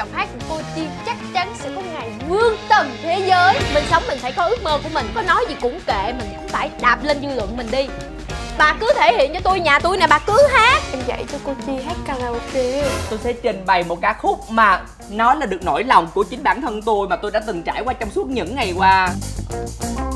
giọng hát của cô Chi chắc chắn sẽ có ngày vươn tầm thế giới. Mình sống mình phải có ước mơ của mình, có nói gì cũng kệ, mình cũng phải đạp lên dư luận mình đi. Bà cứ thể hiện cho tôi, nhà tôi nè, bà cứ hát. Em dạy cho cô Chi hát karaoke. Tôi sẽ trình bày một ca khúc mà nó là được nỗi lòng của chính bản thân tôi mà tôi đã từng trải qua trong suốt những ngày qua.